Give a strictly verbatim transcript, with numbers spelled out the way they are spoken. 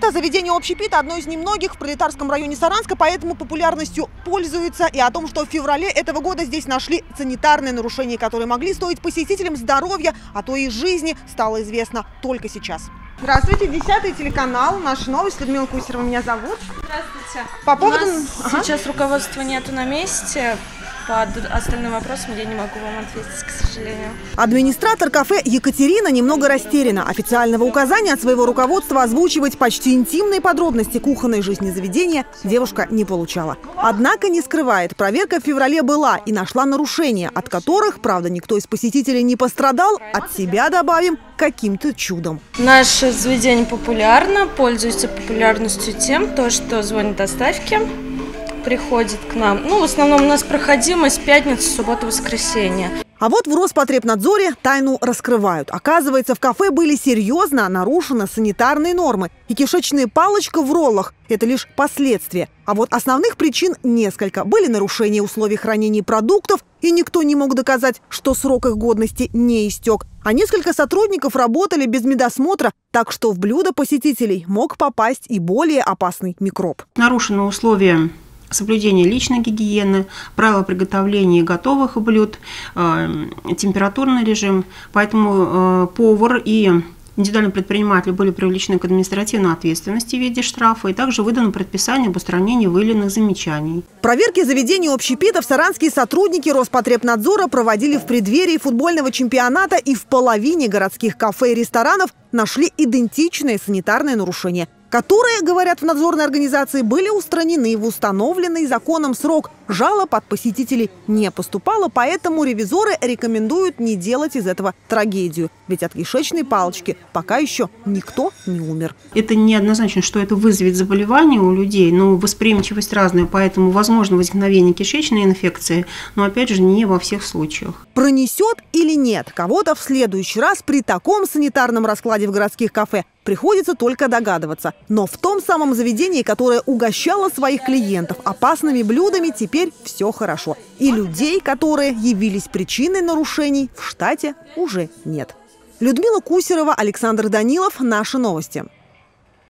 Это заведение общепита одно из немногих в пролетарском районе Саранска, поэтому популярностью пользуется. И о том, что в феврале этого года здесь нашли санитарные нарушения, которые могли стоить посетителям здоровья, а то и жизни, стало известно только сейчас. Здравствуйте, десятый телеканал, наша новость. Людмила Кусерова меня зовут. Здравствуйте. По поводу... У нас ага. сейчас руководства нету на месте. По остальным вопросам я не могу вам ответить, к сожалению. Администратор кафе Екатерина немного растеряна. Официального указания от своего руководства озвучивать почти интимные подробности кухонной жизни заведения девушка не получала. Однако не скрывает, проверка в феврале была и нашла нарушения, от которых, правда, никто из посетителей не пострадал. От себя добавим каким-то чудом. Наше заведение популярно, пользуется популярностью тем, то, что звонят доставки, приходит к нам. Ну, в основном у нас проходимость пятница, суббота, воскресенье. А вот в Роспотребнадзоре тайну раскрывают. Оказывается, в кафе были серьезно нарушены санитарные нормы. И кишечная палочка в роллах – это лишь последствия. А вот основных причин несколько. Были нарушения условий хранения продуктов, и никто не мог доказать, что срок их годности не истек. А несколько сотрудников работали без медосмотра, так что в блюдо посетителей мог попасть и более опасный микроб. Нарушены условия соблюдение личной гигиены, правила приготовления готовых блюд, э, температурный режим. Поэтому э, повар и индивидуальные предприниматели были привлечены к административной ответственности в виде штрафа, и также выдано предписание об устранении выявленных замечаний. Проверки заведений общепита в саранские сотрудники Роспотребнадзора проводили в преддверии футбольного чемпионата, и в половине городских кафе и ресторанов нашли идентичные санитарные нарушения, которые, говорят в надзорной организации, были устранены в установленный законом срок. Жалоб от посетителей не поступало, поэтому ревизоры рекомендуют не делать из этого трагедию. Ведь от кишечной палочки пока еще никто не умер. Это не однозначно, что это вызовет заболевание у людей, но восприимчивость разная, поэтому возможно возникновение кишечной инфекции, но опять же не во всех случаях. Пронесет или нет кого-то в следующий раз при таком санитарном раскладе в городских кафе, приходится только догадываться. Но в том самом заведении, которое угощало своих клиентов опасными блюдами, теперь все хорошо. И людей, которые явились причиной нарушений, в штате уже нет. Людмила Кусерова, Александр Данилов. Наши новости.